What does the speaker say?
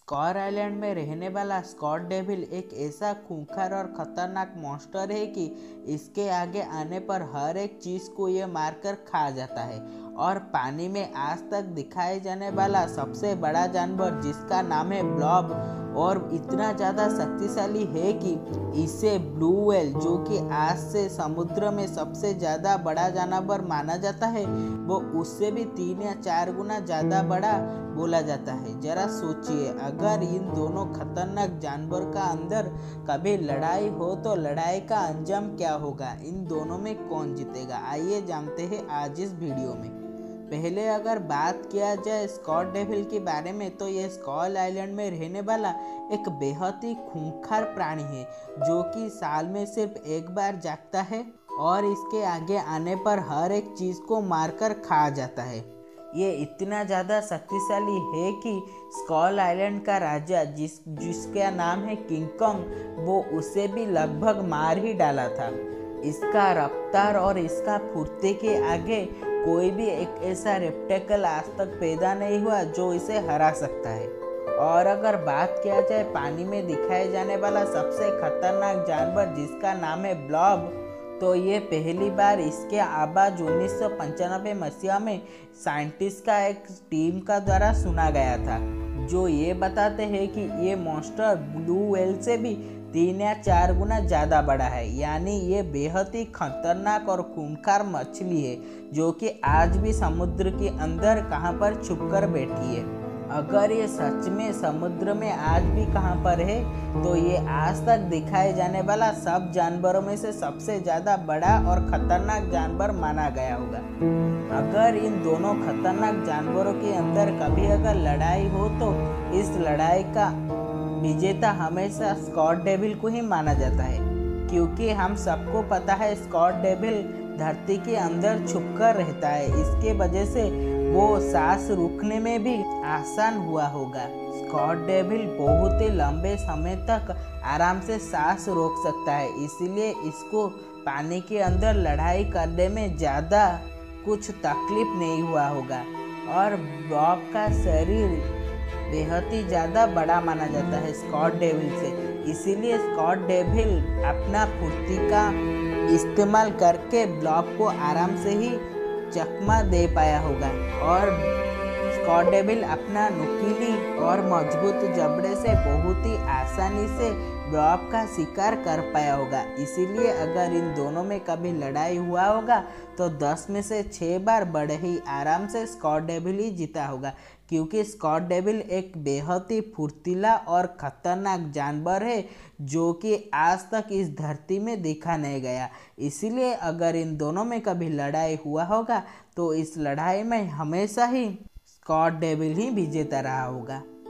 Score island में रहने वाला स्कॉट डेविल एक ऐसा खूंखार और खतरनाक मॉन्स्टर है कि इसके आगे आने पर हर एक चीज को ये मारकर खा जाता है और पानी में आज तक दिखाए जाने वाला सबसे बड़ा जानवर जिसका नाम है ब्लॉब और इतना ज़्यादा शक्तिशाली है कि इसे ब्लू व्हेल जो कि आज से समुद्र में सबसे ज़्यादा बड़ा जानवर माना जाता है वो उससे भी 3 या 4 गुना ज़्यादा बड़ा बोला जाता है। जरा सोचिए, अगर इन दोनों खतरनाक जानवर का अंदर कभी लड़ाई हो तो लड़ाई का अंजाम क्या होगा, इन दोनों में कौन जीतेगा, आइए जानते हैं आज इस वीडियो में। पहले अगर बात किया जाए स्कॉट डेविल के बारे में तो ये स्कॉल आइलैंड में रहने वाला एक बेहद ही खूंखार प्राणी है जो कि साल में सिर्फ एक बार जागता है और इसके आगे आने पर हर एक चीज को मारकर खा जाता है। ये इतना ज़्यादा शक्तिशाली है कि स्कॉल आइलैंड का राजा जिसका नाम है किंग कॉन्ग वो उसे भी लगभग मार ही डाला था। इसका रफ्तार और इसका फुर्ती के आगे कोई भी एक ऐसा रेप्टिकल आज तक पैदा नहीं हुआ जो इसे हरा सकता है। और अगर बात किया जाए पानी में दिखाए जाने वाला सबसे खतरनाक जानवर जिसका नाम है ब्लॉब, तो ये पहली बार इसके आवाज 1995 मसीहा में साइंटिस्ट का एक टीम का द्वारा सुना गया था जो ये बताते हैं कि ये मॉन्स्टर ब्लू व्हेल से भी 3 या 4 गुना ज़्यादा बड़ा है। यानी ये बेहद ही खतरनाक और खूंखार मछली है जो कि आज भी समुद्र के अंदर कहाँ पर छुपकर बैठी है। अगर ये सच में समुद्र में आज भी कहाँ पर है तो ये आज तक दिखाए जाने वाला सब जानवरों में से सबसे ज़्यादा बड़ा और खतरनाक जानवर माना गया होगा। अगर इन दोनों खतरनाक जानवरों के अंदर कभी अगर लड़ाई हो तो इस लड़ाई का विजेता हमेशा स्कॉट डेविल को ही माना जाता है, क्योंकि हम सबको पता है स्कॉट डेविल धरती के अंदर छुपकर रहता है। इसके वजह से वो सांस रोकने में भी आसान हुआ होगा। स्कॉट डेविल बहुत ही लंबे समय तक आराम से सांस रोक सकता है, इसलिए इसको पानी के अंदर लड़ाई करने में ज़्यादा कुछ तकलीफ नहीं हुआ होगा। और ब्लॉब का शरीर बेहद ही ज़्यादा बड़ा माना जाता है स्कॉट डेविल से, इसीलिए स्कॉट डेविल अपना फुर्ती का इस्तेमाल करके ब्लॉब को आराम से ही चकमा दे पाया होगा और स्कॉट डेविल अपना नुकीली और मजबूत जबड़े से बहुत ही आसानी से ब्लॉब का शिकार कर पाया होगा। इसीलिए अगर इन दोनों में कभी लड़ाई हुआ होगा तो 10 में से 6 बार बड़े ही आराम से स्कॉट डेविल ही जीता होगा, क्योंकि स्कॉट डेविल एक बेहद ही फुर्तीला और खतरनाक जानवर है जो कि आज तक इस धरती में देखा नहीं गया। इसीलिए अगर इन दोनों में कभी लड़ाई हुआ होगा तो इस लड़ाई में हमेशा ही स्कॉट डेविल ही विजेता रहा होगा।